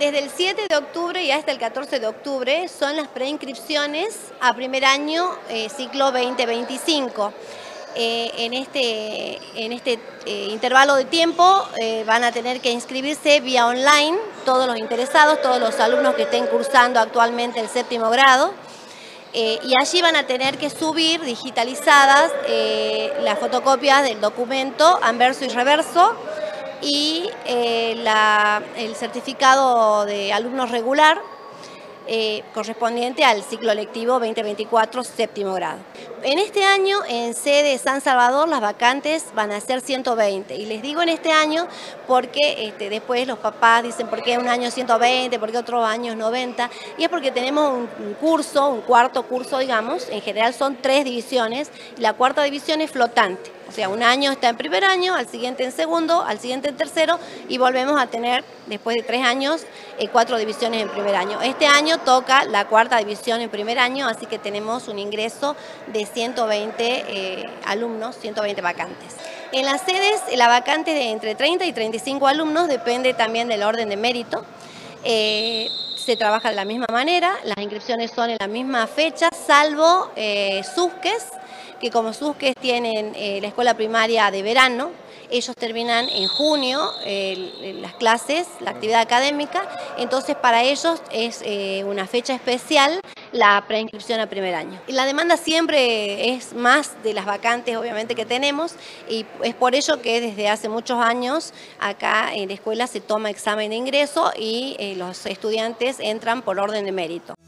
Desde el 7 de octubre y hasta el 14 de octubre son las preinscripciones a primer año ciclo 2025. En este intervalo de tiempo van a tener que inscribirse vía online todos los interesados, todos los alumnos que estén cursando actualmente el séptimo grado. Y allí van a tener que subir digitalizadas las fotocopias del documento anverso y reverso y el certificado de alumno regular correspondiente al ciclo lectivo 2024 séptimo grado. En este año en sede San Salvador las vacantes van a ser 120 y les digo en este año porque después los papás dicen por qué un año 120, por qué otro año 90 y es porque tenemos un curso, un cuarto curso digamos, en general son 3 divisiones y la cuarta división es flotante. O sea, un año está en primer año, al siguiente en segundo, al siguiente en tercero y volvemos a tener, después de 3 años, 4 divisiones en primer año. Este año toca la cuarta división en primer año, así que tenemos un ingreso de 120 alumnos, 120 vacantes. En las sedes, la vacante de entre 30 y 35 alumnos depende también del orden de mérito. Se trabaja de la misma manera, las inscripciones son en la misma fecha, salvo SUSQES, que como SUSQES tienen la escuela primaria de verano, ellos terminan en junio las clases, la actividad académica, entonces para ellos es una fecha especial la preinscripción a primer año. Y la demanda siempre es más de las vacantes obviamente que tenemos y es por ello que desde hace muchos años acá en la escuela se toma examen de ingreso y los estudiantes entran por orden de mérito.